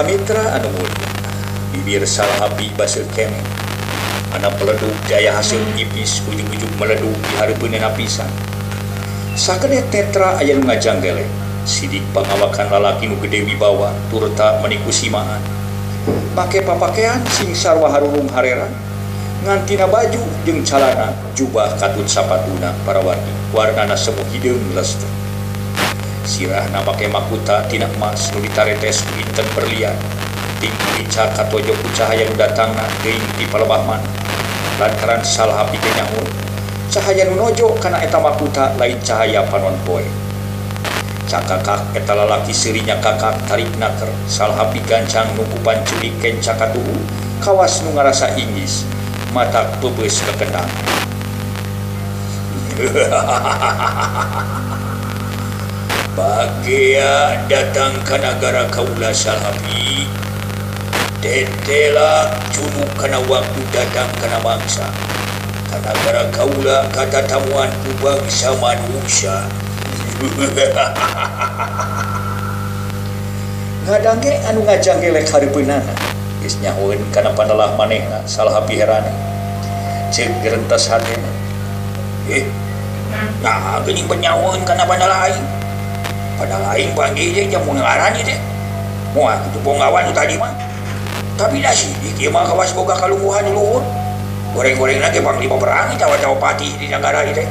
Mitra anu mulia, bibir Salhapi baseur kene. Anak peleduk jaya hasil ipis ujug-ujug meleduk di hareupeunna pisan. Sakeudet netra aya nu ngajanggele, sidik pangawakan lalaki nu gede wibawa turta meniku simaan. Make papakean sing sarwa harurung hareran, ngantina baju jeung calana jubah katut sapatuna para warnana semu hideung lesteu. Sirahna make makuta tina emas nu ditaretes ku inten berlian. Tinggi ica katojo ku cahaya nu datangna geuing ti palebah mana. Lantaran Salhapi teh nyaho, cahaya nu nojo kana eta makuta lain cahaya panon poe. Cakakak eta lalaki seurinya kakak tarik naker. Salhapi gancang nukupan culik kenca katuhu, kawas nu ngarasa inggis, mata peubeus kekendang. Bagea datang ka nagara kaula Salhapi. Tetela junuk kana waktu datang kana bangsa. Ka nagara kaula kata tamuan ku bangsa manusia. Ngadangge anu ngajanggelek hareupeunana geus nyahoeun kana pandalah manehna. Salhapi herana ceuk gerentas hatena, nah geuning penyahoeun kana pandalah aing. Pandalah aing panggil je jamu ngaran teh moal kitu ponggawan nu tadi mah. Tapi dah sidik ieu mah kawas boga kalungguhan nu luhur. Goreng-gorengna ge panglima perang cawa-cawa patih di negara ieu teh.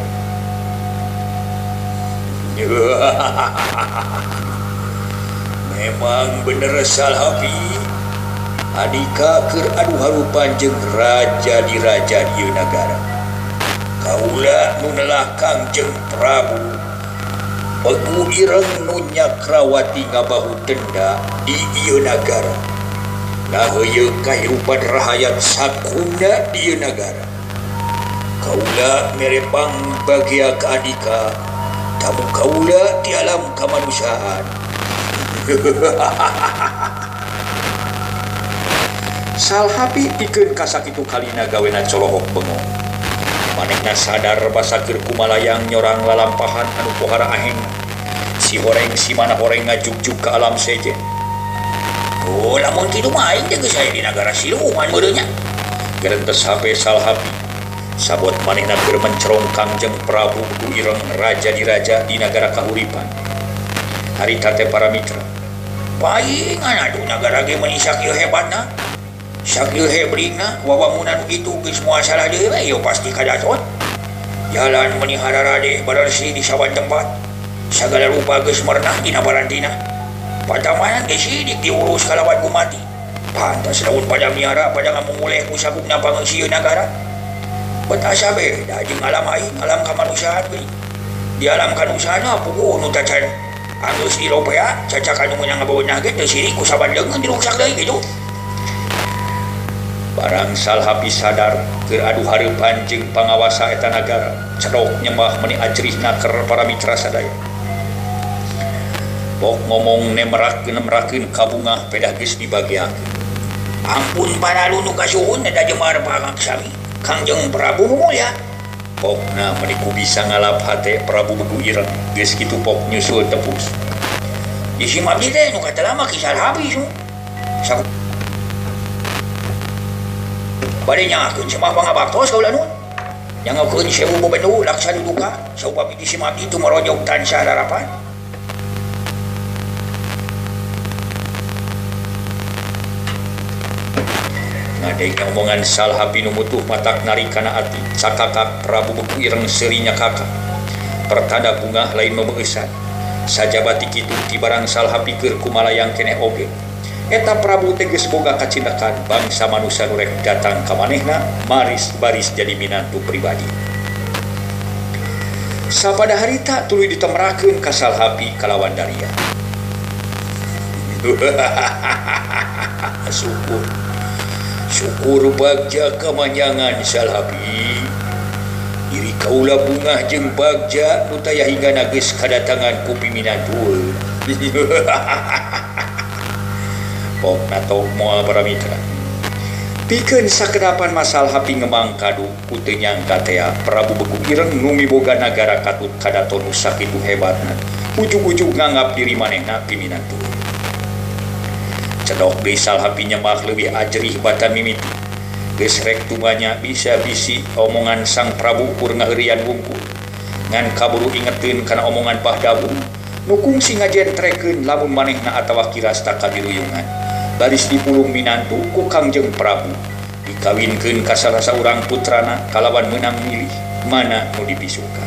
Memang bener Salhapi, adika keur adu harupan jeung raja di ieu nagara. Kaula nu neulah Kangjeng Prabu Pegu ireng nu nyakrawati ngabahu denda di ieu nagara. Naheu kahirupan rahayat sakunda di ieu nagara. Kaula merepang bagia ka adika, tamu kaula di alam kamanusiaan. Salhapi pikeun kasakitu kalina gawena colohok bengong. Manehna sadar basa keur kumalayang nyorang lalampahan anu pohara aheng. Si horeng si mana horeng ngajug-jug ke alam sejen. Oh, lamun kitu mah aing teh geus aya di nagara siluman meureunnya. Gerentes hape Salhapi. Sabot manehna keur mencerong Kangjeng Prabu Beku Ireng raja di nagara kahuripan. Harita teh para mitra. Paingan atuh nagara ge meuni sakieu hebatna. Sakieu heblingna wawamunan itu geus moal salah deui we pasti kadatot. Jalan meuni hararade bararsi di saban tempat. Sagala rupa geus merenah dina barantina. Patamanan geus sidik diurus kalawan ku mati. Pantas lamun pada miara pada ngamunguleh ku sabukna pangeusieun nagara. Betasa beda jeung alam aing, alam kamanusiaan geuning. Di alam kamanusiaan puguh nu tacan anggeus diropea, cacak anu meunang ngabaweunah ge teu sirik ku saban leungeun diruksak deui kitu. Barang Salhapi sadar keur adu hareupan jeung pangawasa eta nagara, cedok nyembah meuni ajrihna keur para mitra sadaya. Pok ngomong nemerakeun kabungah pedah geus dibagiakeun. Ampun panalu nu kasuhun da jemar pangaksami Kangjeng Prabu Mulia. Pokna meuniku bisa ngalap hate Prabu Beku Ireng geus kitu pok nyusul tepus. Di simak teh nu katelama ki Salhapi su. Bade nyangakeun semah pangabaktos kaula nu. Nyangakeun sewu bebendu laksana duka saupami di simak itu merojok tansah harapan. Ngadeg omongan Salhapi nu mutuh matak nari kana ati. Sakakak Prabu Beku Ireng seurinya kakak. Pertanda bungah lain memeueusan. Sajabati kitu ti barang Salhapi keur kumalayang keneh oge. Eta Prabu teh geus boga kacindakan bangsa manusia nu rek datang ka manehna maris baris jadi minantu pribadi. Sapada harita tuluy ditemerakeun ka Salhapi kalawan Daria. Syukur bagja kamanyangan Salhapi. Diri kaula bungah jeung bagja nu taya hingga geus kadatangan ku piminantueun. Pokna tok moal para mitra. Pikeun sakedapan Salhapi ngemang kadu ku teu nyangka teh Prabu Beku Ireng nu miboga nagara katut kadato nu sakitu hebatna. Ujug-ujug nganggap diri manehna piminantueun. Cedok deui Salhapi nyemak leuwih ajrih bata mimiti. Geus rek tumanya bisa bisi omongan Sang Prabu ukur ngaheurian wungkul. Ngan kaburu ingetin kana omongan Pak Dabu nu kungsi ngajentrekeun lamun manehna atawa kirasta kadiruyungan. Baris dipulung minantu ku Kangjeng Prabu dikawinkeun ka salah saurang putrana kalawan meunang milih mana nu dibisukan.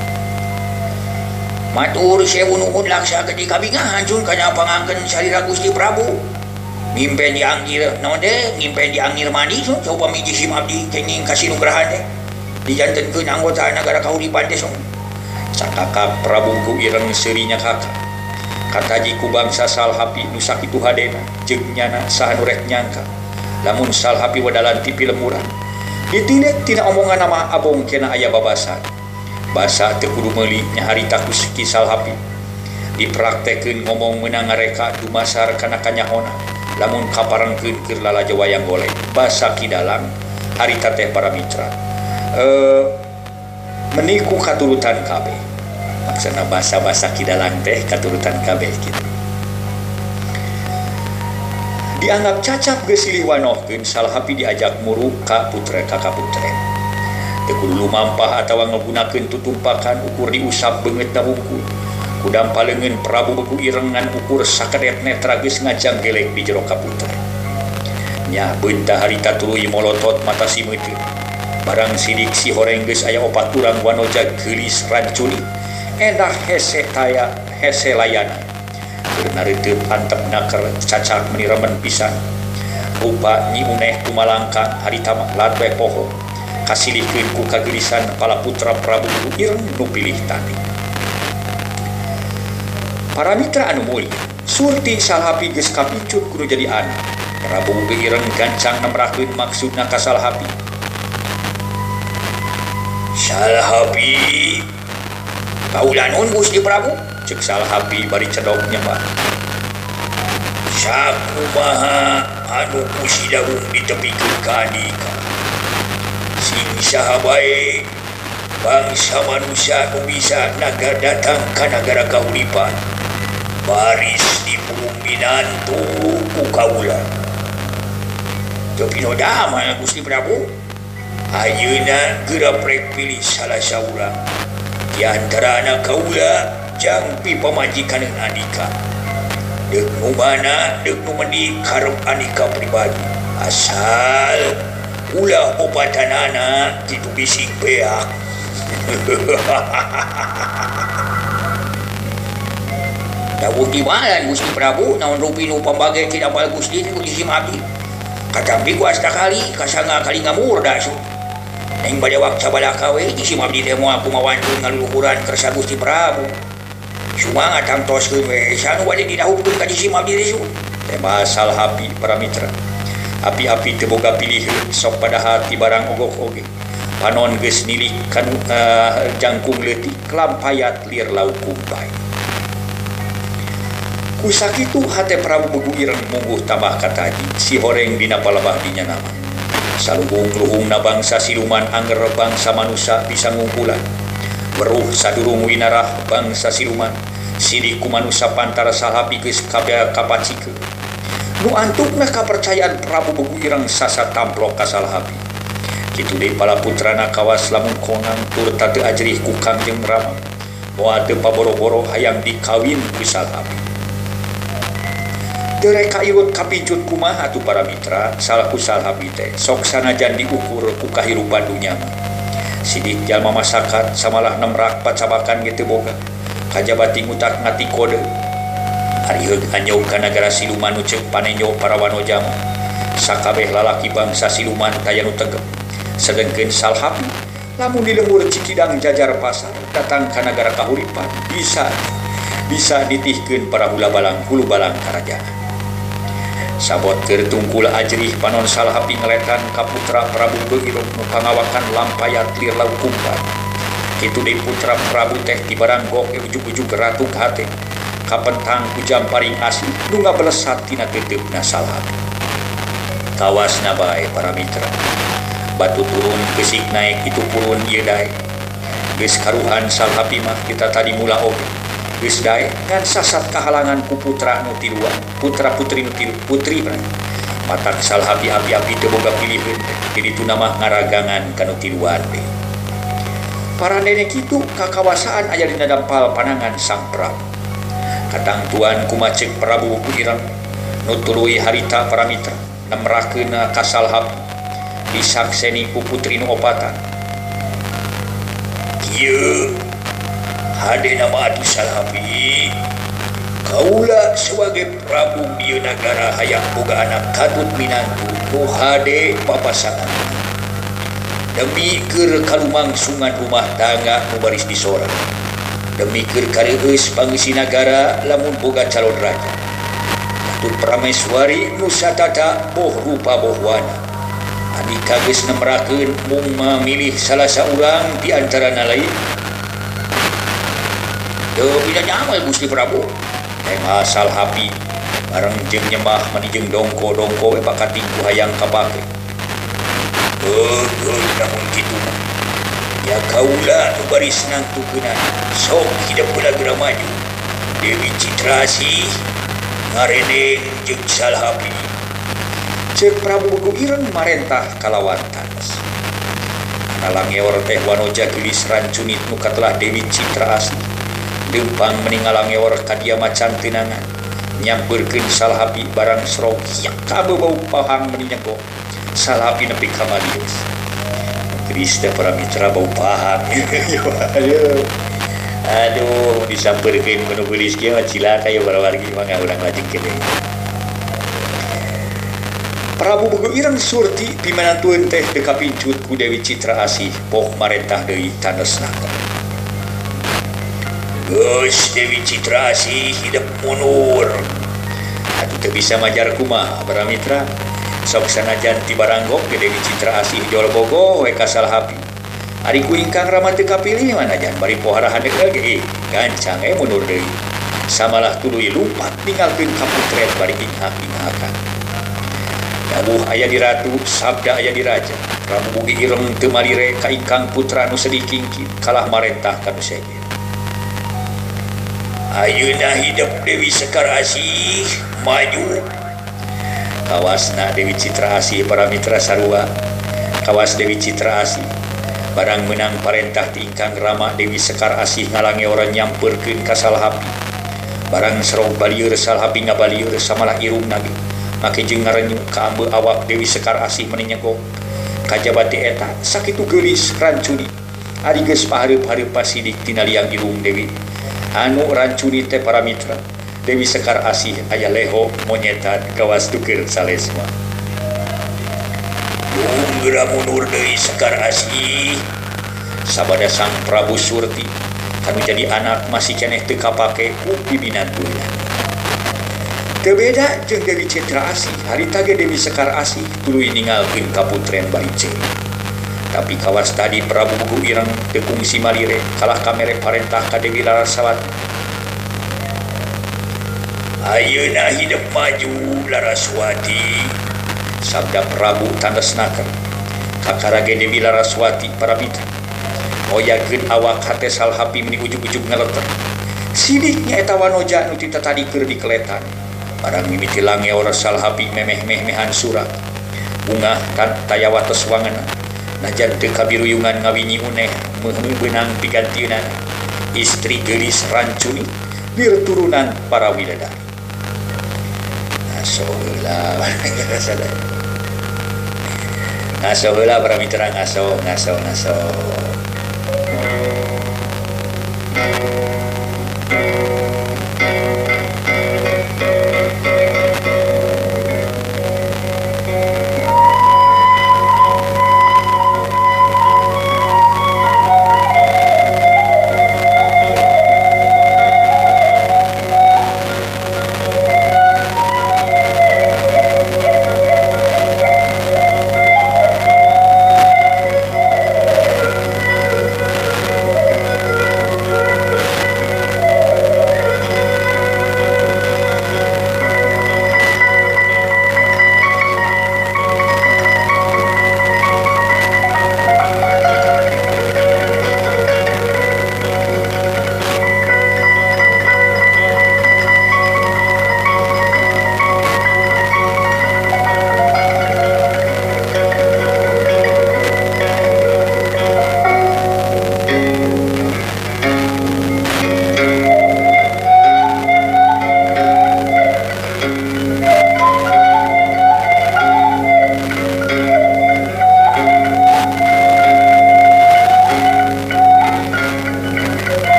Matur sewu nuhun laksa gedi kabingahan sun kana pangangkeun salira Gusti Prabu. Ngimpen dianggir naon teh ngimpen dianggir mandi sun coba miji sim abdi kenging kasinugrahan teh dijantenkeun anggota nagara kauripan teh sun. Sakakak Prabu ku ireng seurinya kakak kataji ku bangsa Salhapi nu sakitu hadena jeung nyana saha nu rek nyangka lamun Salhapi wadalan ti pilemuran ditilek tina omongan nama abong kena aya babasan basa teu kudu meuli nya harita ku Ki Salhapi dipraktekeun ngomong meunang ngareka dumasar kana kanyahona lamun kaparengkeun keur lalajo wayang golek basa kidalang harita teh para mitra meniku katurutan kabeh maksudna basa-basa kidalang teh katurutan kabeh gitu dianggap cacap geus silih wanohkeun Salhapi diajak muru ka putre kakak putre teu kudu lumampah atawa ngagunakeun tutumpakan ukur diusap beungeutna wungkul kudam paleungeun Prabu beku irengan ukur sakedet netra geus ngajang gelek di jero ka putre nya beunta harita tuluy molotot mata si meuteun barang sidik si horeng geus aya 4 urang wanoja geulis rancuni endah hese taya hese layana beuna reuteut antepna keur cacak meuni remen pisan rupa nyi uneh tumalangka harita mah latwe poho kasilihkeun ku kageulisan kala putra Prabu ireng nu pilih tadi. Para mitra anu mulia surti Salhapi geus kapicut kudu jadi anak Prabu ireng gancang nemrakeun maksudna ka Salhapi. Salhapi kaulanon Gusti Prabu cek Salhapi bari cedok nyembah sakumaha anu kusidaung ditepikeun ka andika sing saha bae bangsa manusia nu bisa datang ka nagara kauripan baris dipulung minantu ku kaula teu pinodama Gusti Prabu ayeuna geura prek pilih salah saurang di antara anak kaula jangpi pamajikan andika deuk nu mana deuk nu mendi karep andika pribadi asal ulah obatanana kitu bising beak. Dawuh timalan Gusti Prabu naon rupi nu pambage ti dapal Gusti ku sim abdi katampi ku asta kali kasanga kali ngamurda su ning bade wak cabalaka we sim abdi teh moal kumawanjun ngaluluhuran kersa Gusti Prabu cuma ngatangtoskeun we sanu bade didahupkeun ka sim abdi teh su teh Salhapi para mitra api-api teu boga piliheun sok pada hati barang ogok oge panon geus nilik kanu jangkung leutik kelampayat lir lauk kumpay ku sakitu hate Prabu Beku ireng mungguh tambah kataji si horeng dina palebah dinya nama salubung-luhungna bangsa siluman anger bangsa manusia bisa ngungkulan weruh sadurung winarah bangsa siluman sidik ku manusia pantara Salhapi geus kapacikeun nu antukna kapercayaan Prabu Beku ireng sasa tamplok ka Salhapi kitu deui pala putrana kawas lamun konang tur teu ajrih ku Kangjeng Rama moal teu paboro-boro hayang dikawin ku Salhapi teu rek kaiut kapincut kumaha atuh para mitra salaku Salhapi teh sok sanajan diukur ku kahirupan dunya mah sidik jalma masyarakat samalah nemrak pacabakan ge teu boga kajabati ngutak ngati kode Ariheug anjau ka nagara siluman nu ceuk panenjo para wanoja mah sakabeh lalaki bangsa siluman taya nu tegep sedengkeun Salhapi lamun di lembur Cikidang jajar pasar datang ka nagara kahuripan bisa ditihkeun para hulu balang karajaan sabot keur tungkul ajrih panon Salhapi ngeletan ka putra Prabu Beirung nu pangawakan lampayat lir lauk kumpan kitu deui putra Prabu teh di baranggok ujug-ujug ratu ka hate kapentang kujam paring asli nu ngabelesat tina teteupna Salhapi kawasna bae para mitra batu turun geusik naik itu purun ieu dae geus karuhan Salhapi mah kita tadi mula oge geus dae ngan sasat kahalangan ku putra nu tiluan, putra-putri nu putri matak salhapi api-api teu boga piliheun teh ditu nama ngaragangan kana tiluan teh. Parandene kitu kakawasaan aya dina dampal panangan Sang Prabu. Katang tuan kumacek Prabu Buku Ireng nu tuluy harita paramitra nemrakeun ka salhapi disakseni ku putri nu opatan. Kieu hade nama atuh salhapi, kaula sebagai Prabu di negara hayang boga anak katut minangku nu hade papasangan demi keur kalumangsungan rumah tangga nu baris disorang, demi keur kareueus pangeusi nagara lamun boga calon raja, atuh prameswari nu satata boh rupa boh wana, andika geus nemrakeun mung mamilih salah saurang di antarana lain. Teu bisa nyamal Gusti Prabu. Tema salhapi bareng jeung nyembah mani jeung dongko-dongko we pakating ku hayang kapake. Namun kitu mah ya kaula nu baris nangtukeunana sok hidup heula geura maju. Dewi Citrasih ngareneng jeung salhapi. Ceuk Prabu Buku Ireng marentah kalawan tanes. Kana langeor teh wanoja geulis rancunit nu katelah Dewi Citrasih dempang meninggal ngewor kadia macan tinangan nyamperkeun salhapi barang serog yak kabeu pahang meninyego salhapi nepi ka malius geus teh para mitra bau pahang. Aduh disamperkeun nu geulis kieu mah cilaka ya para wargi mah urang lajeng kene. Prabu Buku Ireng surti pimanantueun teh teu kapincut ku Dewi Citrasih poh marentah deui tanesnakeun. Geus Dewi Citrasih hidup mundur. Atuh teu bisa majar kumaha para mitra. Sok sanajan ti baranggok ke Dewi Citrasih jol bogo we ka salhapi. Ari ku ingkang rama teu kapilih manajan bari pohara handeup ge gancang mundur deui. Samalah tuluy lumpat ninggalkeun kaputren bari ingak-ingakan. Dawuh aya di ratu, sabda aya di raja. Prabu Buku Ireng teu malire ka ingkang putra nu sedih kingkit kalah marentah ka nu sege. Ayeuna hidup Dewi Sekar Asih maju. Kawasna Dewi Citrasih para mitra sarua. Kawas Dewi Citrasih barang menang parentah ti ingkang rama Dewi Sekar Asih ngalange orang nyamperkeun ka salhapi. Barang serog balieur salhapi ngabalieur samalah irung nage. Make jeung ngarenyu ka ambeu awak Dewi Sekar Asih meninyego. Kajabati eta sakitu geulis rancuni. Ari geus pahareup-hareup pasidik tina liang irung Dewi. Anu rancuni teh para mitra Dewi Sekar Asih aya leho monyetan kawas tukeun salesma. Geura mundur Dewi Sekar Asih. Sabada Sang Prabu surti kanu jadi anak masih keneh teu kapake ku piminantueuna. Teu beda jeung Dewi Citrasih harita ge Dewi Sekar Asih tuluy ninggalkeun kaputren bari ceurik. Tapi kawas tadi Prabu Buku Ireng teu kungsi malire kalah kamere parentah ka Dewi Laraswati. Ayeuna hidup maju Laraswati, sabda Prabu tandesnakeun kakarage Dewi Laraswati para mitra. Oyakeun awak hate salhapi meni ujug-ujug ngaleter. Sidiknya eta wanoja nu tita tadi keur dikeletan. Barang mimiti langeor salhapi memeh-mehan surat. Bunga tayawatos wangeuna. Najan teu kabiruyungan ngawinyi uneh meuh beunang pigantieuna istri geulis rancuni lir turunan para widadari. Ngaso heula para mitra ngaso.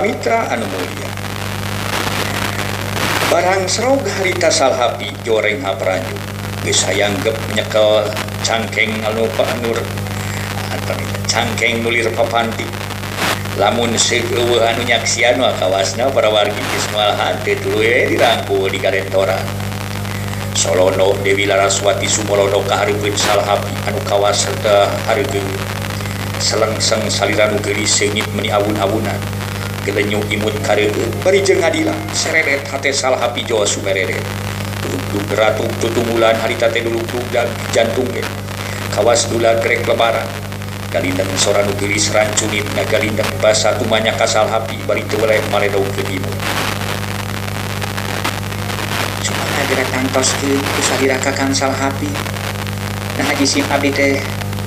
Mitra anu mulia. Barang serog harita salhapi joreng hapranju geus hayanggep nyekel cangkeng anu panur cangkeng nulir papanti. Lamun seeueuh anu nyaksian kawasna para wargi geus malahan teu tuluy dirangkul di karentoran. Solono Dewi Laraswati sumolono kahareupeun salhapi anu kawas sarta hareugeung selengseng salira nu geulis seungit meni awun-awunan gelenyuk imut kareueun bari jeung ngadila sereret hate salhapi Jawa sumereret duluk ratu tutunggulan harita teh duluk dan jantung ge kawas dula grek lebaran galindeng sora nu geulis rancunit ngagalindeng basa tumanya ka salhapi bari teu weleh maledogkeun imut sumana gerak tantoskeun ku salira kakang salhapi nah haji sim abdi teh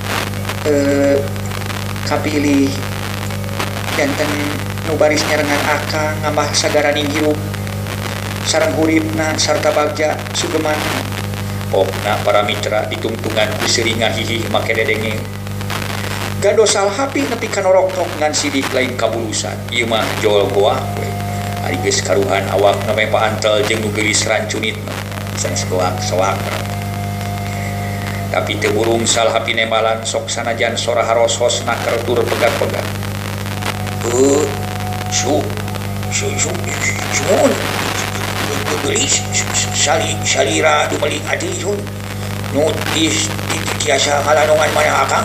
kapilih janten nu baris nyarengan akang ngambah sagaraning hirup sareng huripna sarta bagja sugemana popna para mitra ditungtungan ku seuringan hihih make dedenge gado salhapi nepi ka norok-nok ngan sidik lain kabulusan ieu mah jol goa we ari geus karuhan awakna meh paantel jeung nu geulis rancunitna sang soak tapi teu burung salhapi nemalan sok sanajan sora haros-hosna keur tur pegat-pegat. Geulis salira dumeling adi sun nu tiasa ngalanongan mana akang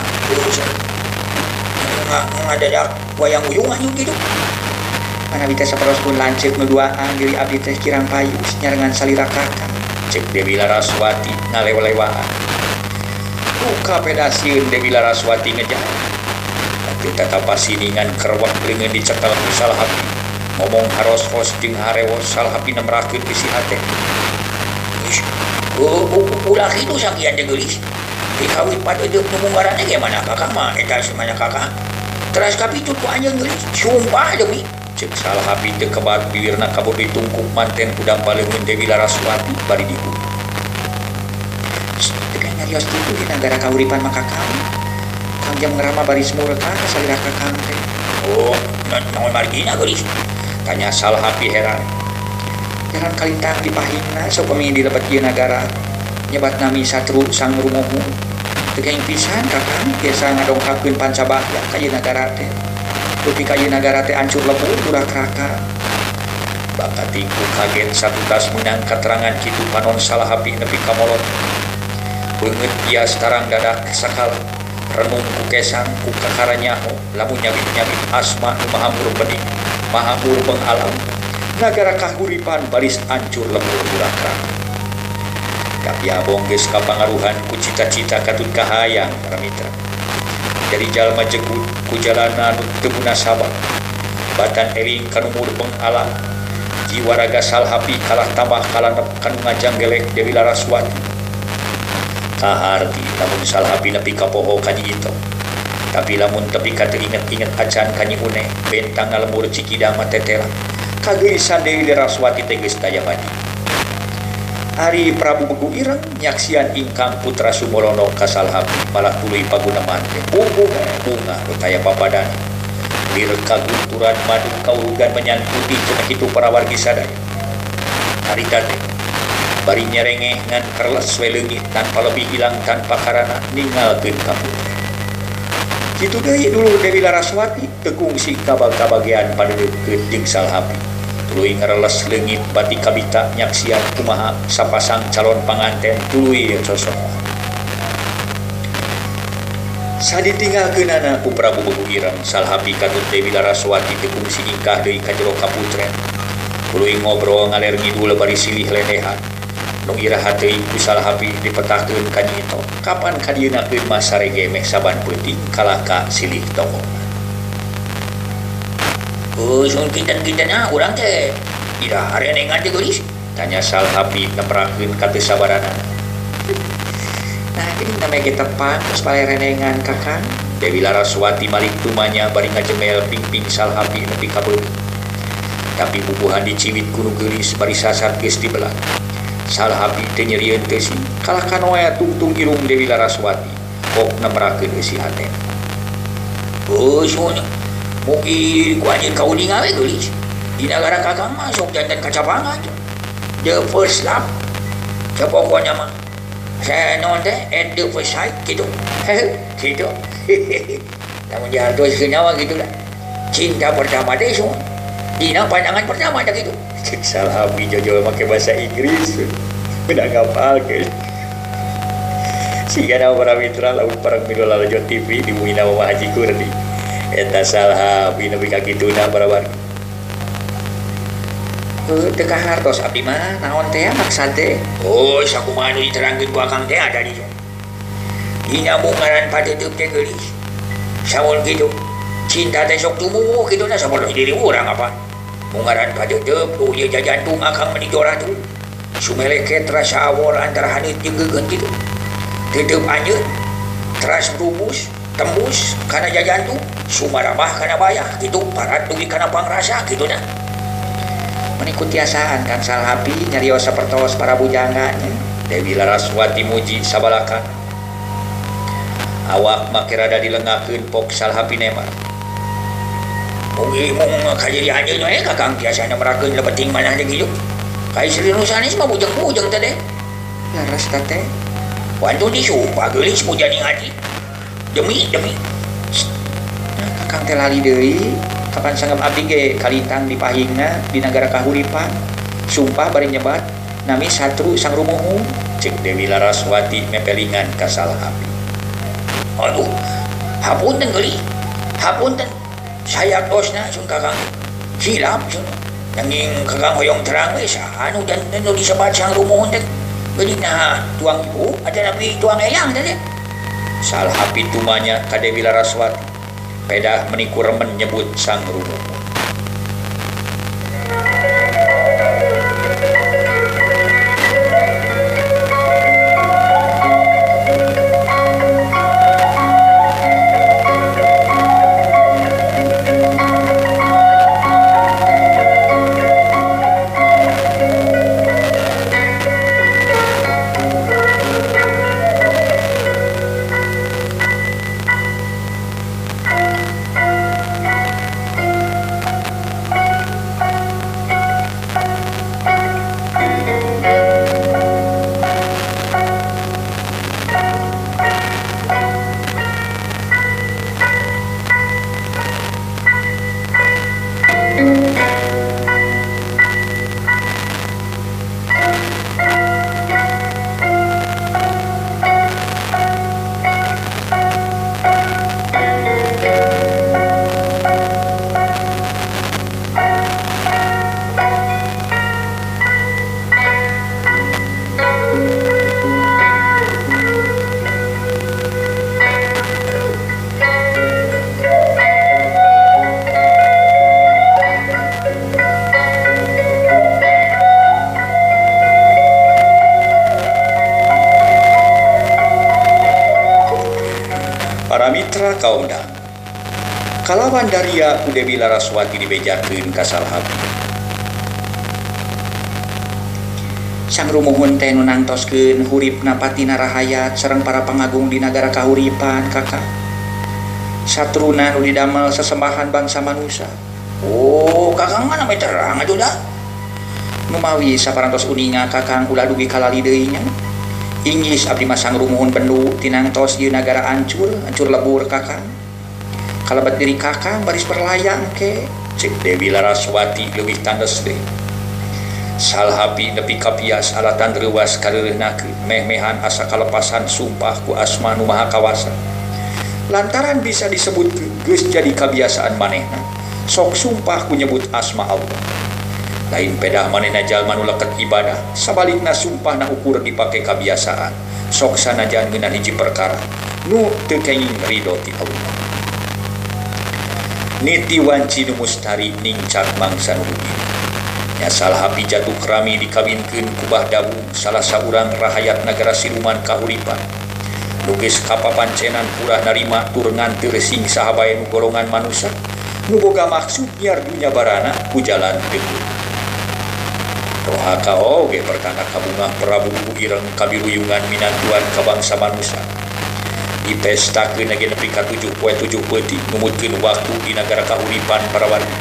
ngadadak wayang uyung anjing kitu. Mana bita saparos pun lanceuk nu duaan diri abdi teh kirang payu nyarengan salira kakang. Cek Dewi Laraswati ngalewa-lewaan. Buka pedasieun Dewi Laraswati ngejak tapi tata pasiningan kerwak leungeun dicekel ku salhapi ngomong haros-hos jeung harewos salhapi nemrakeun isi hate ulah kitu sakian teh geulis dikawit padeudeuk nu munggaranna ge mana kakang mah eta simana kakang teras kapitut ku anjeun geulis sumpah demi cek salhapi teu kebat bibirna kabur ditungkuk manten ku dampaleungeun Dewi Laraswati bari dihuni nyarios kitu di negara kauripan makakang kang jam ngerama baris murka salira kakang teh oh naon margina geulis tanya salhapi heran jalan kalintang di pahingna sok pemingin dilebet ieu nagara nyebat nami satru sang rumohu teu geng pisan kakang biasa ngadongkapkeun pancabahya ka ieu nagara teh dupi ka ieu nagara teh ancur lebur durak raka bakat tingku kaget satu tas menang keterangan kitu panon salhapi nepi ka molot beungeut ia sekarang dadak sakala renung ku kesang ku kakaranyaho lamun nyabit-nyabit asma nu maha mur bening maha mur alam nagara kahuripan baris ancur lemur burakrak tapi abong geus kapangaruhan ku cita-cita katut kahayang para mitra jadi jalma jegut ku jalana nu teu munasabah batan eling kanu mur alam jiwa raga salhapi kalah tambah kalanep kanu ngajanggelek Dewi Laraswati kaharti lamun salhapi nepi ka poho kanyi itu tapi lamun tepi ka teu inget-inget acan kanyi une bentang ngalemur cikidang mah tetela kageurisan Dewi Laraswati teh geus daya badi Ari Prabu Begu Ireng nyaksian ingkang putra Sumolono ka salhapi malah tuluy paguneman teh bunga nu taya papadan lir kagunturan madu kaurugan menyantuti cenah kitu para wargi sadaya harita teh bari nyerengeh ngan kerles we leungit tanpa lebih hilang tanpa karana ninggalkeun ka putra. Kitu deui dulu Dewi Laraswati teu kungsi kabagian padeukeun jeung salhapi. Tuluy ngareles leungit bati kabita nyaksian kumaha sapasang calon panganten tuluy sosokan. Saditinggalkeunana ku Prabu Begu Ireng salhapi katut Dewi Laraswati teu kungsi ingkah deui ka jero kaputren. Tuluy ngobrol ngaler ngidul bari silih lenehan. Nu iraha teuing ku salhapi dipetakeun ka nyito kapan kadienakeun mah sarege meh saban peuting kalaka silih tokoh. Sun kinten-kintenna urang teh ira renengan teh geulis tanya salhapi nemprakeun ka teu sabaranana. Nah ini namanya tepan terus pale renengan kakang. Dewi Laraswati malik tumanya bari ngajemel ping-ping salhapi nepi ka beuleuh. Tapi bubuhan diciwit ku nu geulis bari sasat geus dibelah. Salhapi teu nyerieun teu sing kalah kanoe tungtung irung Dewi Laraswati kok nemrakeun eusi hate. Sun Mugi ku anjeun kauding we geulis. Di negara kakang masuk jantan kacapangan. The first love. Pokoknya mah saya non teh at the first sight gitu. Gitu. Namun jatuh senyawa gitu lah. Cinta pertama deh semua. Dina pandangan pertama dah gitu. Salah hapi jojo make bahasa Inggris. Udah ngapal ke. Siga nama para mitra laut parang milu lalajon TV dimuji nama Haji Kurdi. Eta salah hapi nepi ka kituna para warga. Teu kahartos abdi mah naon teh maksud teh? Oh, sakumaha nu diterangkeun ku Akang teh ada di dieu. Dina bungaran padeuteub teh geulis. Samun kitu. Cinta teh sok tumuwuh kituna sapodo diri urang apa. Bungaran padeuteub ieu jajantung Akang menidora tuh. Sumeleket rasa awor antara haneut jeung geugeun kitu. Teuteub anjeun. Teras rumus, tembus kana jajantung, sumarabah kana bayah kitu, parat dugi kana pangrasa kituna. Mengikuti asaan Kang Salhapi nyarios sapertos para bujanganya. Dewi Laraswati muji sabalakan. Awak make rada dilengakeun pok Salhapi nemar. Mugi mung kajiri anjeun we Kakang tiasana merakeun lebeting manah jeung hidup. Kai Sri Nusanis mah bujeng-bujeng teh deh. Laras teh. Wantu disumpah geulis mujaning hati. Demi. Kakang teh lali deui. Kapan sanggep abdi ge kalitang di pahingna di negara kahuripan. Sumpah bari nyebat nami satru sang rumuhu. Cek Dewi Laraswati mepelingan ka Salhapi. Aduh, hapunten geuli. Hapunten. Saya tosna sun Kakang. Silap sun. Nanging Kakang hoyong terang we anu dan nu disebat sang rumuhu teh. Geuli nah tuang ibu ada nabi tuang eyang teh. Salhapi tumanya ka Dewi Laraswati. Pedah meniku remen nyebut sang rumuh. Para mitra kaumna kalawan daria ku Dewi Laraswati dibejakeun ka Salhapi. Sang rumuhun teh nu nangtoskeun huripna patina rahayat sareng para pangagung di nagara kahuripan Kakang. Satruna nu didamel sesembahan bangsa manusia. Oh, Kakang mah nami terang atuh dah. Nu mawi saparantos uninga Kakang ulah dugi kalali deui nya. Inggis abdi mah sang rumuhun bendu tinangtos ieu nagara hancur lebur Kakang. Kalabat diri Kakang baris perlayang ke. Cek Dewi Laraswati leuwih tandes deui. Salhapi nepi ka pias alatan reuwas kareureuhnakeun meh-mehan asa kalepasan sumpah ku Asma nu Maha Kawasa. Lantaran bisa disebut geus jadi kabiasaan manehna. Sok sumpah ku nyebut asma Allah. Lain pedah manehna jalma nu leket ibadah, sabalikna sumpah na ukur dipake kabiasaan. Sok sanajan ngeunaan hiji perkara nu teu kenging ridho ti Allah. Niti wanci nu mustari ningcat mangsa nu rugi. Nya Salhapi jatuh krami dikawinkeun ku Bahdawu salah saurang rahayat nagara siluman kahuripan. Nu geus kapapancenan purah narima tur nganteur sing sahabae nu golongan manusia nu boga maksud nyiar dunya barana ku jalan deui. Rohaka oge perkana kabungah Prabu ireng kabiruyungan minantuan ka bangsa manusia. dipestakeun lagi nepi ka 7 peuting numutkeun waktu di negara kahuripan para wargi.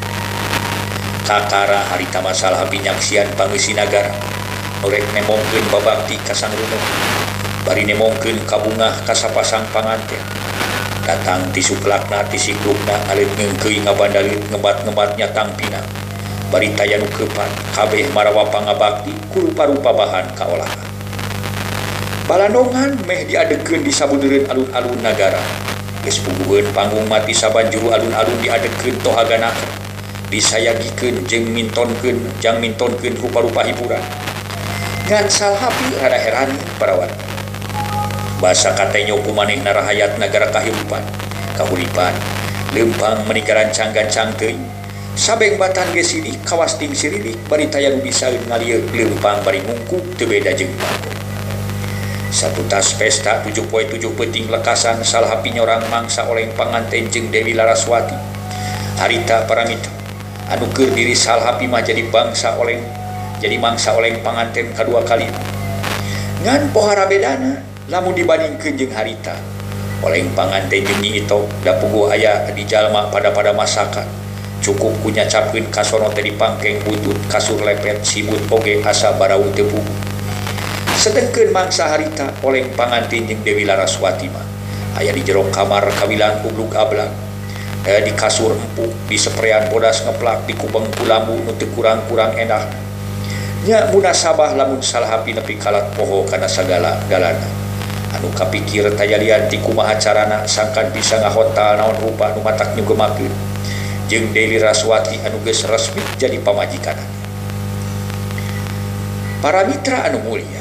Kakara harita masalah binyaksian pangeusi nagara norek nemongkeun babakti ka sang runung bari nemongkeun kabungah ka sapasang panganten datang ti suklakna ti siklukna aleut ngeungkeuy ngabandaleut ngebat-ngebatnya tangpina bari tayanu keupan kabeh marawa pangabakti ku rupa-rupa bahan kaolahan. Balandongan meh diadekeun di sabudeureun alun-alun nagara geus puguheun panggung mati sabanjuru alun-alun diadekeun tohaganakeun disayagikeun jeung mintonkeun rupa-rupa hiburan ngan salhapi rada heran para warga basa katenyo kumanehna rahayat nagara kahuripan lempang meninggaran canggan-cang teuing sabeng batan geus sidik kawas ting siridik bari tayanu bisa ngalieu lempang bari ngungkuk teu beda jeung panggung. Satu tas pesta 7 peuting lekasan salhapi nyorang mangsa oleh panganten jeung Dewi Laraswati harita paramita anu keur diri salhapi mah jadi mangsa oleh panganten kadua kali ngan pohara bedana lamun dibandingkeun jeung harita oleh panganten jeung Nyi Ito da puguh aya di jalma pada masakan cukup kunyacapkeun kasono teh dipangkeng butut kasur lepet simut oge asa barau teu puguh sedengkeun mangsa harita oleh panganten jeung Dewi Laraswati mah aya di jero kamar kawilang ublug ablag di kasur empuk di seprean bodas ngeplak di kubeng kulambu nu teu kurang-kurang endah nya munasabah lamun salhapi nepi kalat poho kana sagala galana anu kapikir tayalian ti kumaha carana sangkan bisa ngahontal naon rupa anu matak nyugemakeun jeung Dewi Laraswati anu geus resmi jadi pamajikanna. Para mitra anu mulia,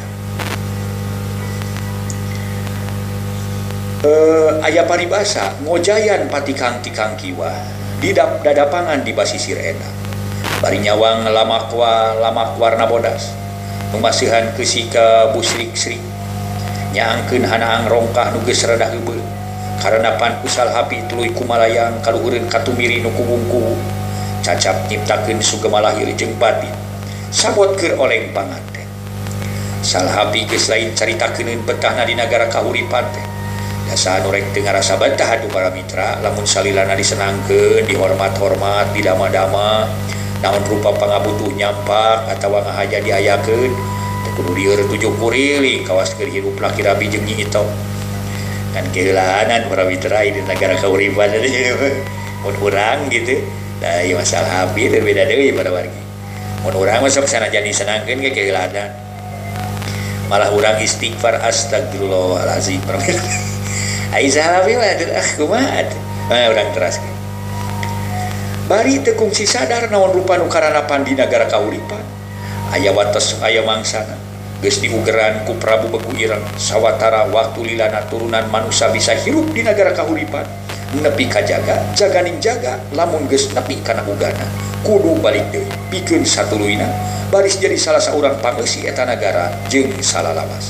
aya paribasa ngojayan patikang tikang kiwa di dadapangan di basisir enak bari nyawang lamak warna bodas memasihan kesika busrik-srik nyaangkeun hanaang rongkah nu geus rada heubeul karena pan salhapi tuluy kumalayang kaluhureun katumiri nu kubung-kubung cacap nyiptakeun sugema lahir jeung batin sabot keur oleh panganten salhapi geus lain caritakeun betahna di nagara kahuripan teh biasa norek teu ngarasa betah atuh para mitra lamun salilana disenangkeun dihormat-hormat didama-dama naon rupa pangabutuh nyampak atawa ngahaja diayakeun teu kudu dieur 7 kuriling kawas keur hirup laki rabi jeung Nyi Ito kan keheulanan para mitra di negara kahuripan mun urang gitu da ieu masalah hapi teu beda deui pada wargi mun urang mah sok sanajan disenangkeun ge keheulanan malah urang istighfar astagfirullahalazim para mitra ai salapi mah kumaha urang teraskeun bari teu kungsi sadar naon rupa nu karanapan di nagara kahuripan aya wates aya mangsana geus diugeran ku Prabu Beku Ireng sawatara waktu lilana turunan manusia bisa hirup di nagara kahuripan nepi ka jaganing jaga lamun geus nepi kana ugana kudu balik deui pikeun satuluyna baris jadi salah saurang pangeusi eta nagara jeung salalawas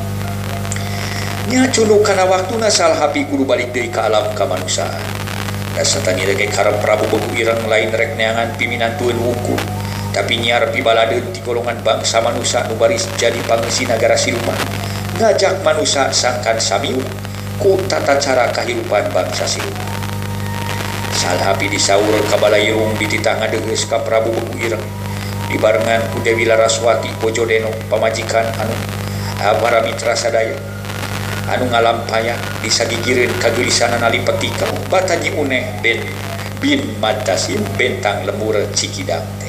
nya cunuk kana waktuna salhapi kudu balik deui ka alam kamanusiaan da satani lege karep Prabu Beku Ireng lain rek neangan piminantueun wungkul tapi nyiar pibaladeun ti golongan bangsa manusia nu baris jadi pangeusi nagara siluman ngajak manusia sangkan samiu ku tata cara kahirupan bangsa siluman salhapi disaur ka balairung dititah ngadegeus ka Prabu Beku Ireng dibarengan ku Dewi Laraswati Bojodeno pamajikan anu para mitra sadaya anu ngalampaya disagigireun kageulisanan ali petika bataji uneh bin Madasim bentang lemur Cikidang teh.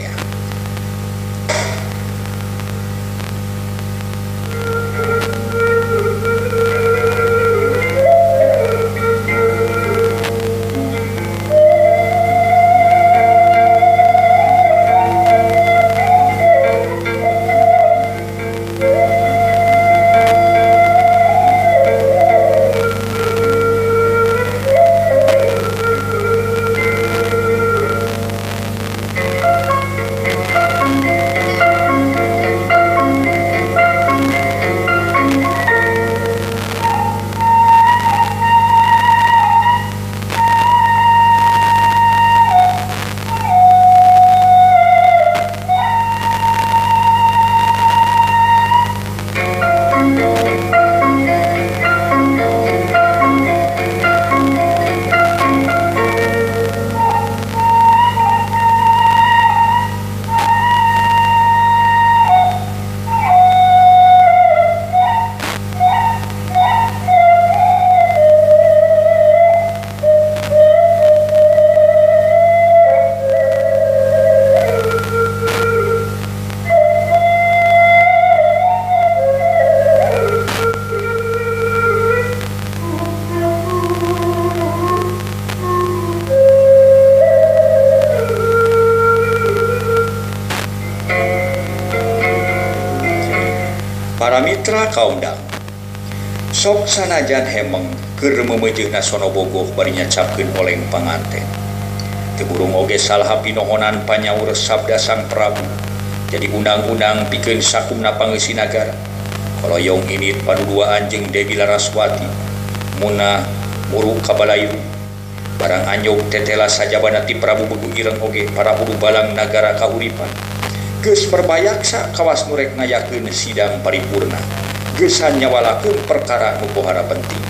mitra kaumdang sok sanajan hemeng keur memeujeuna sono bogoh bari nyacapkeun oleng panganten. Teu burung oge salaha pinohonan panyaur sabda Sang Prabu jadi undang-undang pikeun sakumna pangeussi nagara. Koloyong init paduduaan jeung Dewi Laraswati munah muru kabalayu barang anjog tetela sajabana ti Prabu Beku Ireng oge para hulu balang nagara kahuripan geus berbayaksa kawas nurek ngayakeun sidang paripurna geus nyawalakeun perkara nu pohara penting.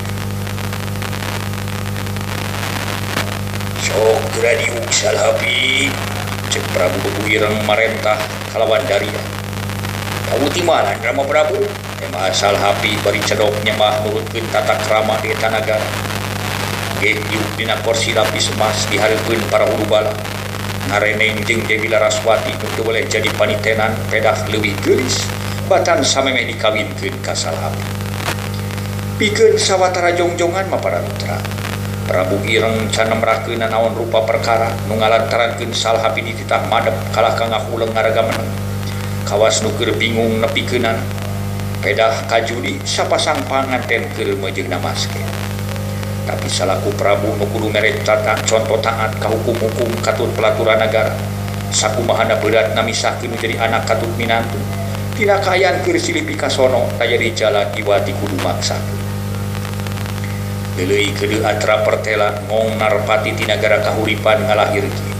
Sok gradiuk salhapi cek Prabu Beku Ireng marentah kalawan daria. Tahu ti mana Rama Prabu? Emah salhapi bari cedok nyemah nurutkeun tata krama di eta nagara. Ge diuk dina kursi lapis emas dihareupeun para hulu bala. Ngareneng jeung Dewi Laraswati nu teu boleh jadi panitenan pedah leuwih geulis batan samemeh dikawinkeun ka salhapi. Pikeun sawatara jongjongan mah para mitra. Prabu Ireng can nemrakeun naon rupa perkara nu ngalantarankeun salhapi dititah madep kalah kangahuleng ngaraga meneng. Kawas nu keur bingung nepikeunana. Pedah kajudi sapasang panganten keur meujeuh namaske. Tapi salaku Prabu nu kudu mere contoh taat ka hukum-hukum katut pelaturan nagara. Sakumahana berat namisahkeun jadi anak katut minantu. Tina kaayaan keur silih pikasono taya di jala kiwati kudu maksakeun. Deuleuy keudeu atra pertela ngong narpati ti nagara kahuripan ngalahir kieu.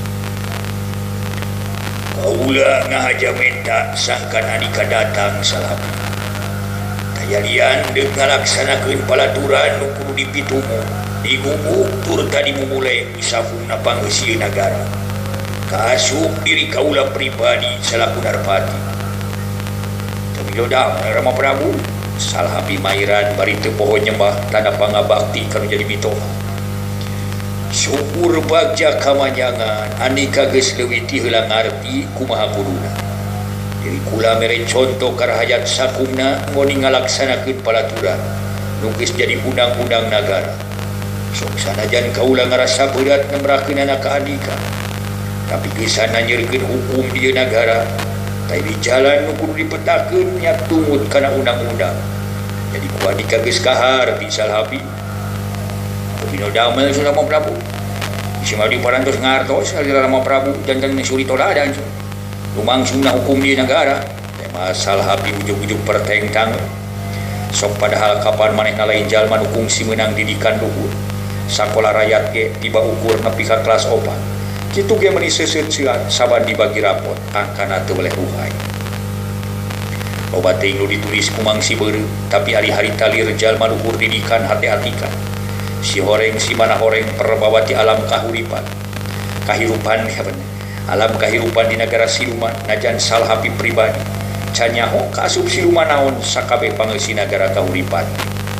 Kaula ngahaja menta sahkan andika datang salhapi. Tayalian deuk ngalaksanakeun palaturan nu kudu dipitumu, diguguk tur tadi memulai isafungna pangeusieun nagara. Kaasup diri kaula pribadi salaku narpati. Temilodang Rama Prabu, salhapi mairan bari teu poho nyembah tanda pangabakti kanu jadi mitoha. Syukur bagja kamanyangan andika geus leuwih ti heula ngarti kumaha kuduna. Jadi kula mere contoh karahayat sakumna ngoni ngalaksanakeun palaturan nu geus jadi undang-undang nagara. Sok sanajan kaula ngarasa berat nembrakeunana ka andika. Tapi geus nanyeurkeun hukum di nagara. Tai di jalan nu kudu dipetakeun nya tumut kana undang-undang. Jadi ku andika geus kahar di salhapi. Bino damel sudah Rama Prabu. Si madi parantos ngartos salira Rama Prabu jantan suri toladan. Lumangsungna hukum di negara. Tema salhapi ujug-ujug pertengtang. Sok padahal kapan manehna lain jalma nu kungsi meunang didikan luhur. Sakola rakyat ge tiba ukur nepi ka kelas 4. Kitu ge meuni seuseut seuat saban dibagi rapot angkana teu boleh ruhay. Loba teuing nu ditulis ku mangsi beureuh tapi hari-hari talir jalma luhur didikan hati-hatikan. Si horeng si mana horeng perbawati alam kahuripan kahirupan ya bener. Alam kahirupan di negara siluman najan salhapi pribadi canyaho kaasup siluman naon sakabe pangeussi nagara kahuripan.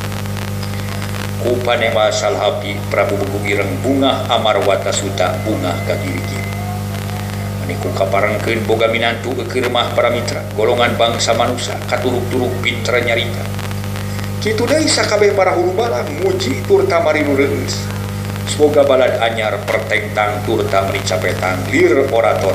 Ku panema salhapi Prabu Beku Ireng bunga amarwata suta bunga kagiri-giri. Maniku kaparengkeun boga minantu keur mah para mitra golongan bangsa manusia katuruk-turuk pinter nyarita. Kitu deui sakabeh para hulu balang muji tur tamari nu reueus. Semoga balad anyar pertengtang tur tamari capetang lir orator.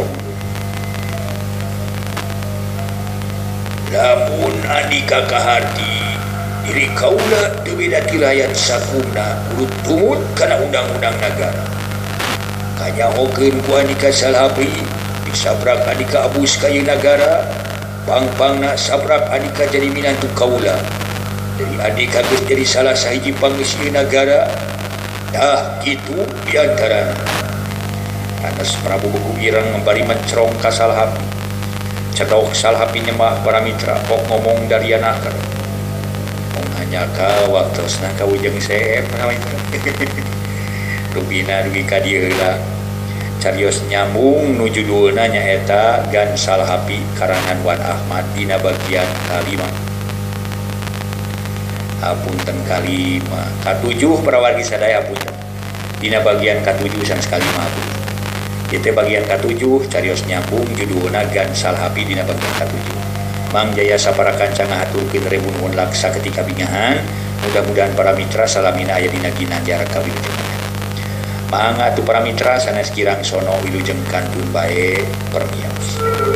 Lamun andika kaharti diri kaula teu beda ti rakyat sakumna kudu tumut kana undang-undang nagara. Kanyahokeun ku andika salhapi disabrak andika abus ka ieu nagara pang-pangna sabrak andika jadi minantu kaula. Jadi andika geus jadi salah sahiji pangeussi nagara dah gitu diantarana. Anas Prabu Beku Ireng membari mencerong ka salhapi. Cedok salhapi nyemah para mitra kok ngomong darianakeun. Mong hanya ka waktosna kawujeng seep para mitra. Rubina dugi ka dieu heula. Carios nyambung nu judulna nyaeta Gan Salhapi karangan Wan Ahmad dina bagian kalima. Apunten kalima katujuh prawargi sadaya apunten dina bagian katujuh sang kalima apunten. Ieu bagian katujuh carios nyambung judulna Gan Salhapi dina bagian katujuh. Mang Jaya sapara kanca ngahaturkeun rebu nuhun laksa ketika bingahan. Mudah-mudahan para mitra salamina aya dina ginanjar kawilujengan. Mang atuh para mitra sanes kirang sono wilujeng kantun bae permios.